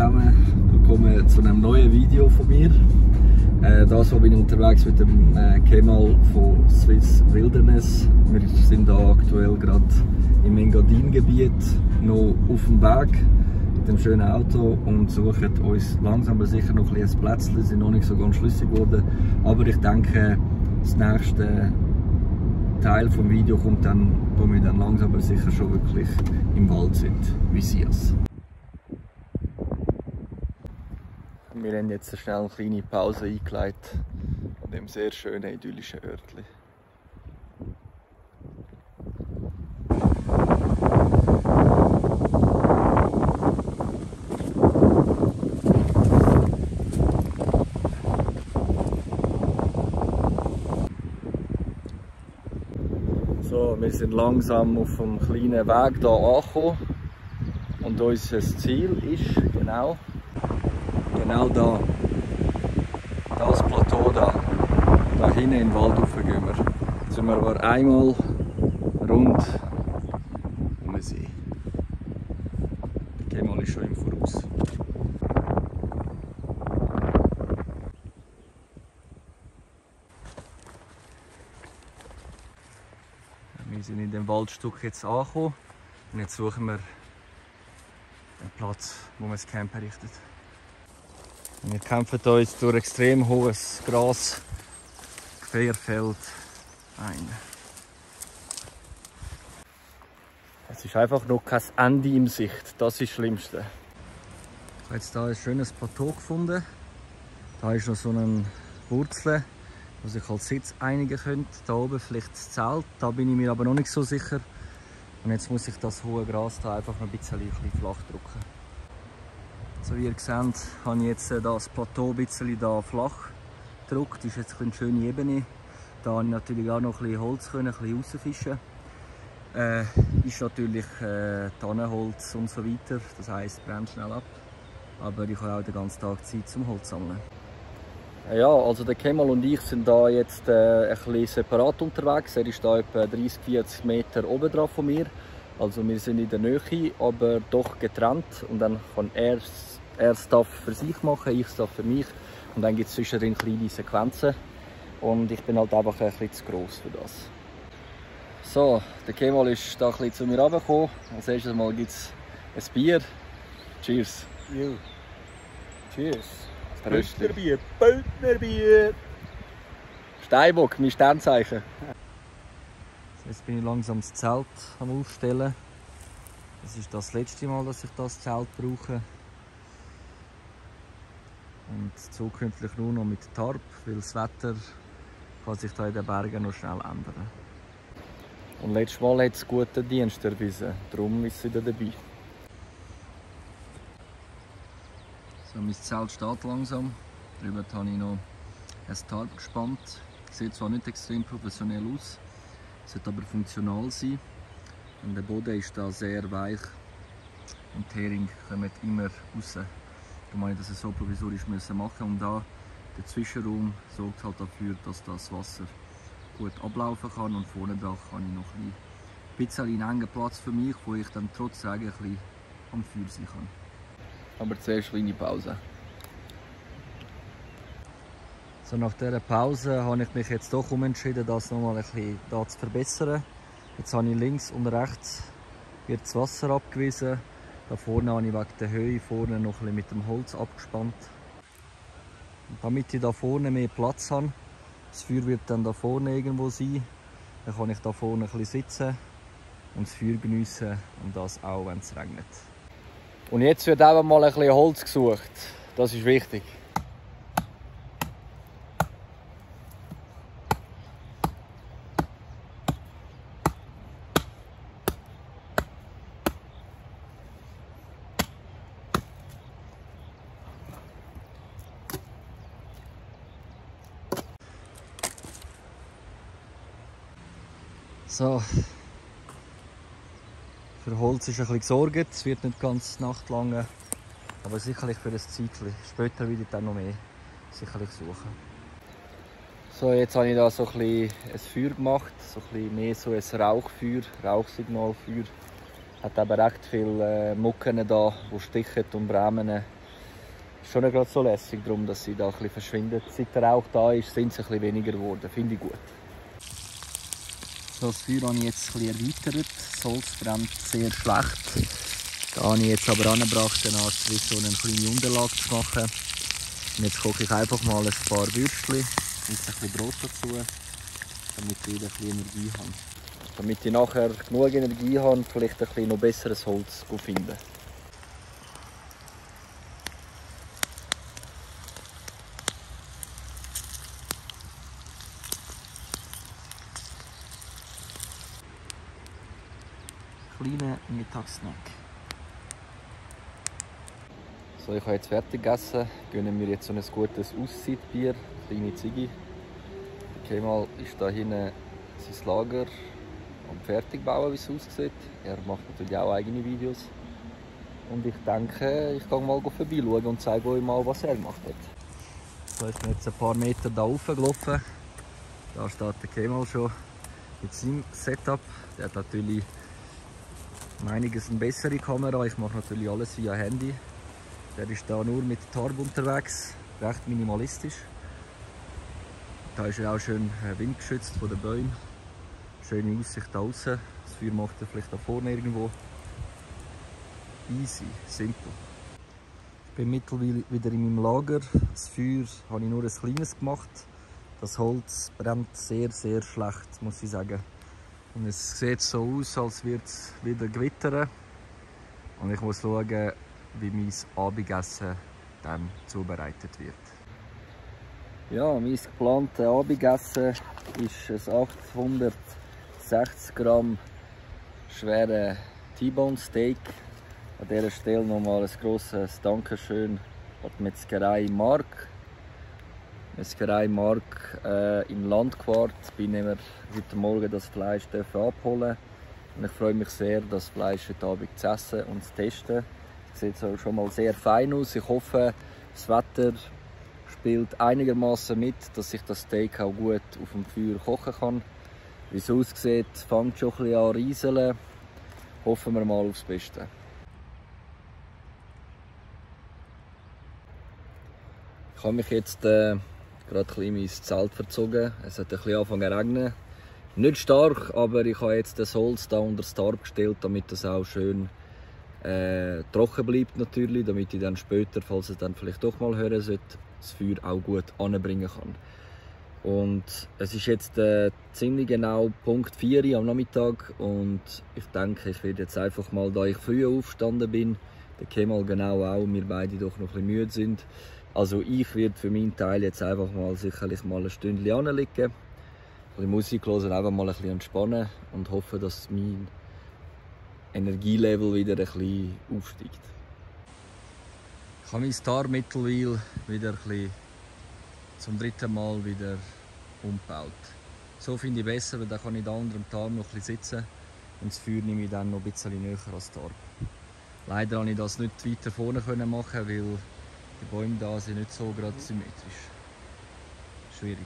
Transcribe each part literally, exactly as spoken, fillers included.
zusammen, willkommen zu einem neuen Video von mir. Äh, das wo bin ich unterwegs mit dem äh, Kemal von Swiss Wilderness. Wir sind da aktuell gerade im Engadin-Gebiet noch auf dem Weg mit dem schönen Auto und suchen uns langsam aber sicher noch ein bisschen ein Plätzchen. Wir sind noch nicht so ganz schlüssig geworden, aber ich denke, das nächste Teil vom Video kommt dann, wo wir dann langsam aber sicher schon wirklich im Wald sind, wie sie es. Wir haben jetzt schnell eine kleine Pause eingeleitet an dem sehr schönen idyllischen Örtchen. So, wir sind langsam auf einem kleinen Weg hier angekommen und unser Ziel ist genau Genau da, das Plateau da, da hinten in den Wald rauf gehen wir. Jetzt sind wir aber einmal rund um den See. Der Kemal ist schon im Voraus. Wir sind in dem Waldstück jetzt angekommen und jetzt suchen wir einen Platz, wo man das Camp errichtet. Wir kämpfen uns durch extrem hohes Gras, Querfeld ein. Es ist einfach noch kein Ende in Sicht, das ist das Schlimmste. Ich habe jetzt hier ein schönes Plateau gefunden. Da ist noch so eine Wurzel, wo sich als Sitz einigen könnte. Da oben vielleicht das Zelt, da bin ich mir aber noch nicht so sicher. Und jetzt muss ich das hohe Gras da einfach noch ein bisschen, ein bisschen flach drücken. So wie ihr seht, habe ich jetzt das Plateau ein bisschen da flach gedrückt. Das ist jetzt eine schöne Ebene. Da habe ich natürlich auch noch ein bisschen Holz können, ein bisschen rausfischen. Äh, ist natürlich äh, Tannenholz und so weiter. Das heisst, es brennt schnell ab. Aber ich habe auch den ganzen Tag Zeit zum Holz sammeln. Ja, also der Kemal und ich sind da jetzt äh, ein bisschen separat unterwegs. Er ist da etwa dreißig, vierzig Meter oben dran von mir. Also wir sind in der Nähe, aber doch getrennt. Und dann kann er Er darf für sich machen, ich darf für mich. Und dann gibt es zwischendrin kleine Sequenzen. Und ich bin halt einfach ein bisschen zu gross für das. So, der Kemal ist da ein bisschen zu mir runtergekommen. Als erstes Mal gibt es ein Bier. Cheers. Jo. Cheers. Pöltnerbier. Pöltnerbier. Steinbock, mein Sternzeichen. Jetzt bin ich langsam das Zelt am Aufstellen. Das ist das letzte Mal, dass ich das Zelt brauche. Und zukünftig nur noch mit Tarp, weil das Wetter kann sich da in den Bergen noch schnell ändern. Und letztes Mal hat es guten Dienst erwiesen, darum ist es wieder dabei. So, mein Zelt steht langsam. Darüber habe ich noch ein Tarp gespannt. Sieht zwar nicht extrem professionell aus, sollte aber funktional sein. Und der Boden ist da sehr weich und die Heringe kommen immer raus. Darum musste ich das so provisorisch machen und da der Zwischenraum sorgt halt dafür, dass das Wasser gut ablaufen kann und vorne dran kann ich noch ein bisschen einen engen Platz für mich, wo ich dann trotz Regen ein bisschen am Feuer sein kann. Aber zuerst eine kleine Pause. So, nach dieser Pause habe ich mich jetzt doch umentschieden, das nochmal ein bisschen da zu verbessern. Jetzt habe ich links und rechts wird das Wasser abgewiesen. Da vorne habe ich wegen der Höhe vorne noch ein bisschen mit dem Holz abgespannt. Und damit ich da vorne mehr Platz habe, das Feuer wird dann da vorne irgendwo sein, dann kann ich da vorne ein bisschen sitzen und das Feuer geniessen und das auch, wenn es regnet. Und jetzt wird eben mal ein bisschen Holz gesucht, das ist wichtig. So, für Holz ist ein bisschen gesorgt, es wird nicht ganz Nacht lang, aber sicherlich für ein Zeitchen. Später werde ich dann noch mehr sicherlich suchen. So, jetzt habe ich da so ein bisschen ein Feuer gemacht, so ein bisschen mehr so ein Rauchfeuer, Rauchsignalfeuer. Hat aber recht viele äh, Mucken da, die stichen und bremen. Ist schon nicht gerade so lässig, darum, dass sie da ein bisschen verschwindet. Seit der Rauch da ist, sind sie ein bisschen weniger geworden. Finde ich gut. So, das Feuer habe ich jetzt ein bisschen erweitert. Das Holz brennt sehr schlecht. Da habe ich jetzt aber angebracht, eine Art wie so eine kleine Unterlage zu machen. Und jetzt koche ich einfach mal ein paar Würstchen und ein bisschen Brot dazu, damit ich wieder ein bisschen Energie habe. Damit ich nachher genug Energie habe und vielleicht ein bisschen noch besseres Holz finden. Kleiner Mittagssnack. So, ich habe jetzt fertig gegessen. Gönnen wir jetzt so ein gutes Auszeitbier, kleine Ziggy. Kemal ist da hinten sein Lager am Fertigbauen, wie es aussieht. Er macht natürlich auch eigene Videos. Und ich denke, ich gehe mal vorbeischauen und zeige euch mal, was er gemacht hat. So, ich bin jetzt ein paar Meter da hochgelaufen. Da steht der Kemal schon mit seinem Setup. Der hat natürlich um einiges eine bessere Kamera. Ich mache natürlich alles via Handy. Der ist da nur mit Tarp unterwegs, recht minimalistisch. Da ist er auch schön windgeschützt von den Bäumen. Schöne Aussicht da draußen. Das Feuer macht er vielleicht da vorne irgendwo. Easy, simpel. Ich bin mittlerweile wieder in meinem Lager. Das Feuer habe ich nur ein kleines gemacht. Das Holz brennt sehr, sehr schlecht, muss ich sagen. Und es sieht so aus, als würde es wieder gewittern. Und ich muss schauen, wie mein Abendessen dann zubereitet wird. Ja, mein geplantes Abendessen ist ein achthundertsechzig Gramm schweres T-Bone Steak. An dieser Stelle nochmal ein grosses Dankeschön an die Metzgerei Mark. Metzgerei Mark äh, im Landquart. Ich bin heute Morgen das Fleisch abholen. Und ich freue mich sehr, das Fleisch heute Abend zu essen und zu testen. Es sieht so schon mal sehr fein aus. Ich hoffe, das Wetter spielt einigermaßen mit, dass ich das Steak auch gut auf dem Feuer kochen kann. Wie es aussieht, fängt schon ein bisschen an zu rieseln. Hoffen wir mal aufs Beste. Ich habe mich jetzt äh, gerade ein bisschen in mein Zelt verzogen. Es hat ein bisschen angefangen zu regnen. Nicht stark, aber ich habe jetzt das Holz da unter das Tarp gestellt, damit es auch schön äh, trocken bleibt natürlich, damit ich dann später, falls es dann vielleicht doch mal hören sollte, das Feuer auch gut anbringen kann. Und es ist jetzt äh, ziemlich genau Punkt vier Uhr am Nachmittag und ich denke, ich werde jetzt einfach mal, da ich früh aufgestanden bin, der Kemal genau auch, wir beide doch noch ein bisschen müde sind. Also ich werde für meinen Teil jetzt einfach mal sicherlich mal ein Stündchen anliegen, ein bisschen Musik hören, einfach mal ein bisschen entspannen und hoffe, dass mein Energielevel wieder ein bisschen aufsteigt. Ich habe mein Tarp mittlerweile wieder ein bisschen zum dritten Mal wieder umgebaut. So finde ich besser, weil dann kann ich da unter dem Tarp noch ein bisschen sitzen und das Feuer nehme ich dann noch ein bisschen näher als Tarp. Leider konnte ich das nicht weiter vorne machen, weil die Bäume da sind nicht so gerade symmetrisch. Schwierig.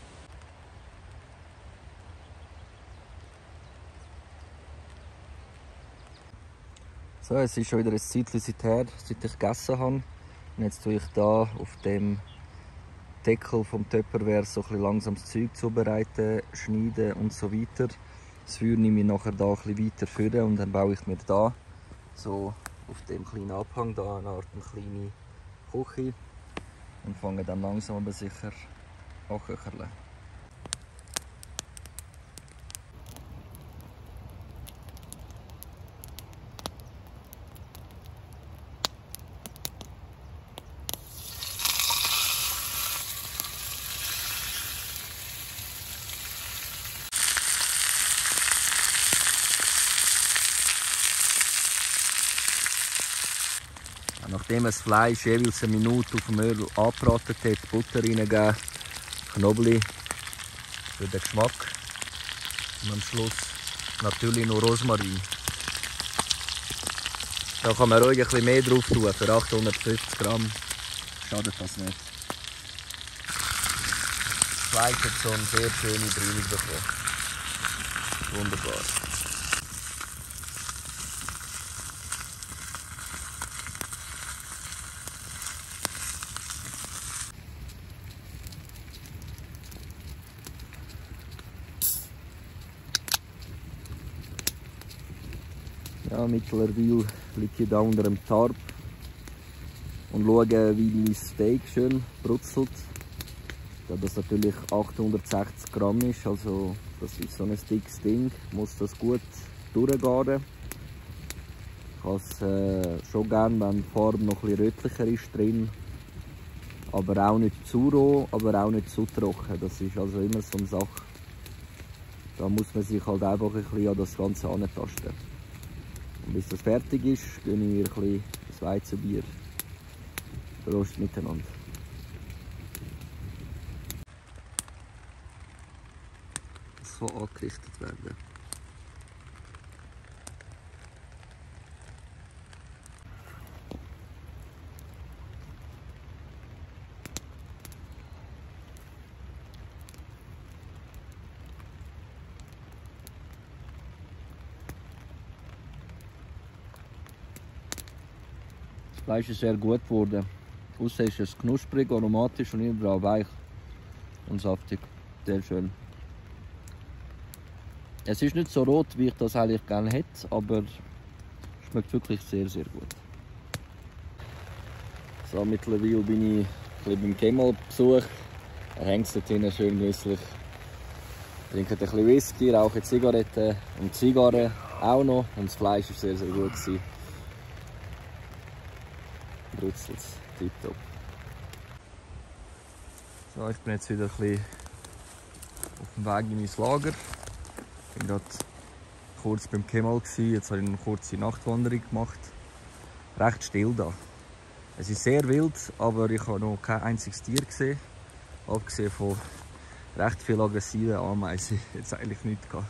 So, es ist schon wieder ein Zeitchen her, seit ich gegessen habe. Und jetzt tue ich da auf dem Deckel vom Tupperware so ein bisschen langsam das Zeug zubereiten, schneiden und so weiter. Das Feuer nehme ich nachher da ein bisschen weiter führen und dann baue ich mir da so auf dem kleinen Abhang da eine Art eine kleine Küche und fange dann langsam aber sicher an zu köcheln. Nachdem das Fleisch jeweils eine Minute auf dem Öl angebraten hat, Butter reingeben, Knoblauch für den Geschmack und am Schluss natürlich noch Rosmarin. Da kann man ruhig ein bisschen mehr drauf tun, für achthundertfünfzig Gramm schadet das nicht. Das Fleisch hat so eine sehr schöne Brühe bekommen. Wunderbar. Ja, mittlerweile liege ich hier unter dem Tarp und schaue, wie mein Steak schön brutzelt. Da das natürlich achthundertsechzig Gramm ist, also das ist so ein dickes Ding, muss das gut durchgaren. Ich habe es äh, schon gerne, wenn die Farbe noch ein bisschen rötlicher ist drin, aber auch nicht zu roh, aber auch nicht zu trocken. Das ist also immer so eine Sache. Da muss man sich halt einfach ein bisschen an das Ganze antasten. Und bis das fertig ist, gönne ich mir ein bisschen das Weizenbier. Prost miteinander. Das soll angerichtet werden. Das Fleisch ist sehr gut geworden. Aussen ist es knusprig, aromatisch und innen dran weich und saftig. Sehr schön. Es ist nicht so rot, wie ich das eigentlich gerne hätte, aber es schmeckt wirklich sehr, sehr gut. So, mittlerweile bin ich ein beim Kemal-Besuch. Er hängt dort hinten schön genüsslich. Trinkt ein bisschen Whisky, raucht Zigaretten und Zigarren auch noch. Und das Fleisch war sehr, sehr gut. Brutzelt tipptopp. So, ich bin jetzt wieder ein bisschen auf dem Weg in mein Lager. Ich war gerade kurz beim Kemal, jetzt habe ich eine kurze Nachtwanderung gemacht. Recht still da. Es ist sehr wild, aber ich habe noch kein einziges Tier gesehen. Abgesehen von recht viel aggressiven Ameisen, jetzt eigentlich nichts gehabt.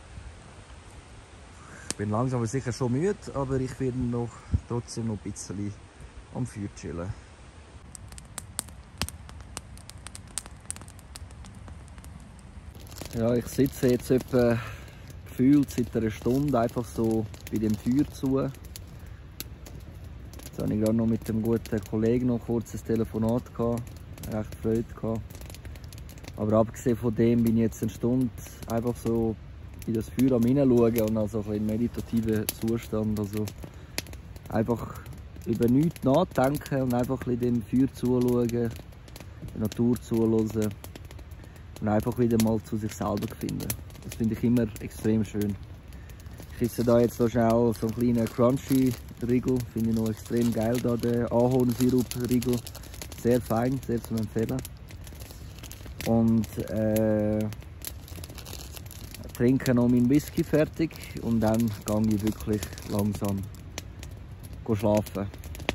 Ich bin langsam aber sicher schon müde, aber ich werde noch trotzdem noch ein bisschen am Feuer chillen. Ja, ich sitze jetzt etwa gefühlt seit einer Stunde einfach so bei dem Feuer zu. Jetzt hatte ich gerade noch mit dem guten Kollegen noch kurz ein Telefonat gehabt, recht Freude gehabt. Aber abgesehen von dem bin ich jetzt eine Stunde einfach so in das Feuer am hineinschauen und also ein bisschen meditativer Zustand. Also einfach über nichts nachdenken und einfach ein bisschen dem Feuer zuschauen, der Natur zuhören und einfach wieder mal zu sich selber finden. Das finde ich immer extrem schön. Ich esse da jetzt so schnell so einen kleinen Crunchy-Riegel, finde ich noch extrem geil, da der Ahornsirup-Riegel. Sehr fein, sehr zu empfehlen. Und äh, trinke noch meinen Whisky fertig und dann gehe ich wirklich langsam schlafen.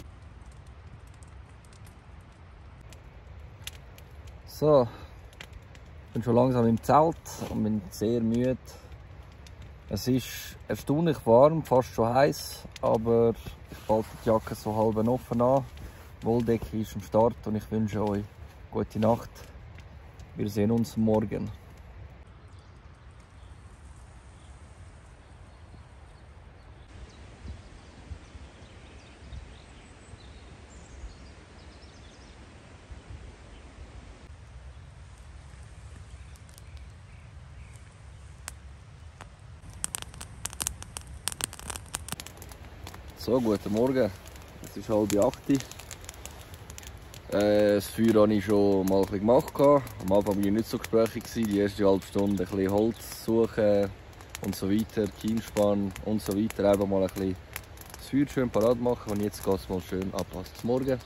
So, ich bin schon langsam im Zelt und bin sehr müde. Es ist erstaunlich warm, fast schon heiß, aber ich halte die Jacke so halb offen an. Die Wolldecke ist am Start und ich wünsche euch gute Nacht. Wir sehen uns morgen. So, guten Morgen. Es ist halb acht. Äh, das Feuer habe ich schon mal ein bisschen gemacht. Am Anfang war ich nicht so gesprächig. Die erste halbe Stunde ein bisschen Holz suchen und so weiter, Kienspann und so weiter. Einfach mal ein bisschen das Feuer schön parat machen und jetzt geht es mal schön ab zum Morgen.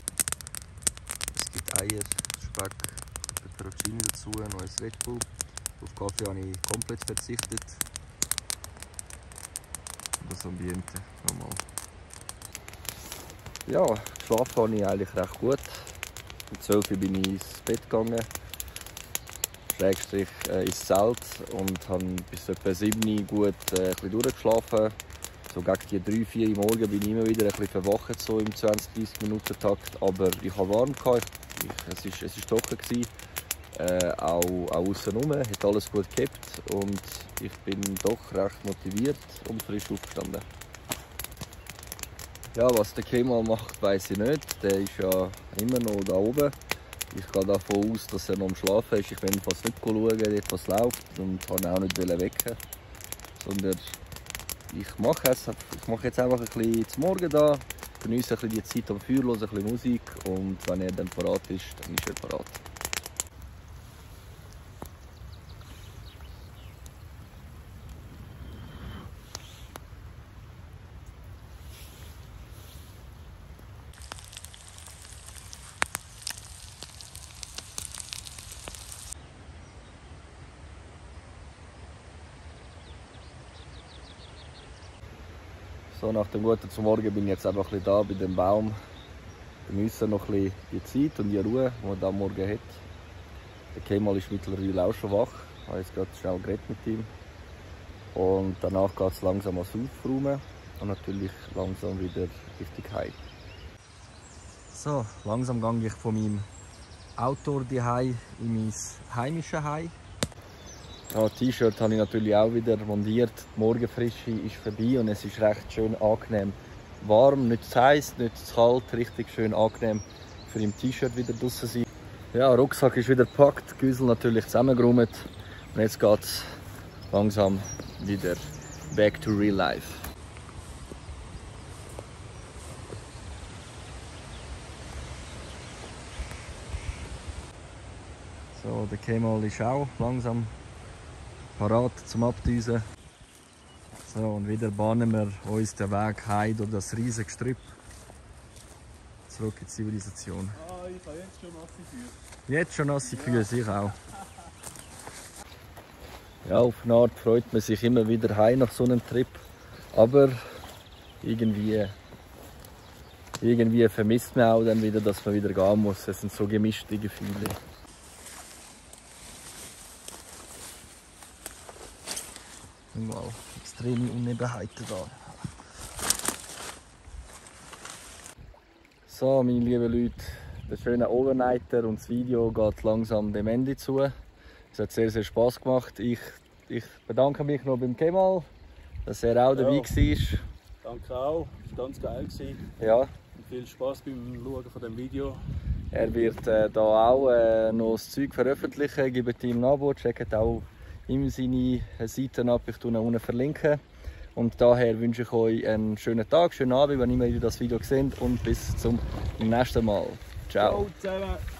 Es gibt Eier, Speck, Peperoncini dazu, neues Red Bull. Auf Kaffee habe ich komplett verzichtet. Das Ambiente nochmal. Ja, geschlafen habe ich eigentlich recht gut. Um zwölf Uhr bin ich ins Bett gegangen, Schrägstrich äh, ins Zelt und habe bis etwa sieben Uhr gut äh, ein bisschen durchgeschlafen. So gegen die drei, vier Uhr morgens bin ich immer wieder ein bisschen verwacht, so im zwanzig bis dreißig Minuten Takt. Aber ich hatte warm, gehabt. Ich, es war es ist trocken, gewesen. Äh, auch, auch aussen rum, hat alles gut gehabt und ich bin doch recht motiviert und frisch aufgestanden. Ja, was der Kemal macht, weiss ich nicht. Der ist ja immer noch da oben. Ich gehe davon aus, dass er noch am Schlafen ist. Ich will fast nicht schauen, dort was läuft und kann auch nicht wecken. Sondern ich mache es. Ich mache jetzt einfach ein bisschen zum Morgen da, genieße ein bisschen die Zeit am Feuer, höre ein bisschen Musik und wenn er dann parat ist, dann ist er parat. So, nach dem Guten zum Morgen bin ich jetzt einfach ein bisschen da bei dem Baum. Genieße noch ein bisschen die Zeit und die Ruhe, die man da am Morgen hat. Der Kemal ist mittlerweile auch schon wach. Ich habe jetzt gerade schnell geredet mit ihm. Und danach geht es langsam ans Aufräumen und natürlich langsam wieder richtig heim. So, langsam gehe ich von meinem Outdoor-Zuhause in mein heimisches Heim. Ja, das T-Shirt habe ich natürlich auch wieder montiert. Die Morgenfrische ist vorbei und es ist recht schön angenehm warm. Nicht zu heiß, nicht zu kalt, richtig schön angenehm für im T-Shirt wieder draußen sein. Ja, der Rucksack ist wieder gepackt, die Güssel natürlich zusammengeräumt. Und jetzt geht es langsam wieder back to real life. So, der Kemal ist auch langsam parat zum Abdüsen. So, und wieder bahnen wir uns den Weg heim durch das riesige Gestrüpp. Zurück in die Zivilisation. Ah, ich habe jetzt schon nasse Füße. Jetzt schon nasse Füße, ich auch. Ja, auf eine Art freut man sich immer wieder heim nach so einem Trip. Aber irgendwie, irgendwie vermisst man auch dann wieder, dass man wieder gehen muss. Es sind so gemischte Gefühle. Wow, extreme Unebenheiten da. So, meine lieben Leute, der schöne Overnighter und das Video geht langsam dem Ende zu. Es hat sehr, sehr Spass gemacht. Ich, ich bedanke mich noch beim Kemal, dass er auch dabei ja. war. Danke auch, es war ganz geil. Ja. Und viel Spass beim Schauen von dem Video. Er wird äh, da auch äh, noch das Zeug veröffentlichen. Gebt ihm ein Abo, checkt auch ihm seine Seiten ab, ich tue ihn unten verlinken. Und daher wünsche ich euch einen schönen Tag, schönen Abend, wenn ihr das Video seht und bis zum nächsten Mal. Ciao. Ciao zusammen.